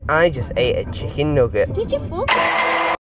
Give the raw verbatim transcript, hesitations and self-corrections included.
I just ate a chicken nugget. Did you fuck?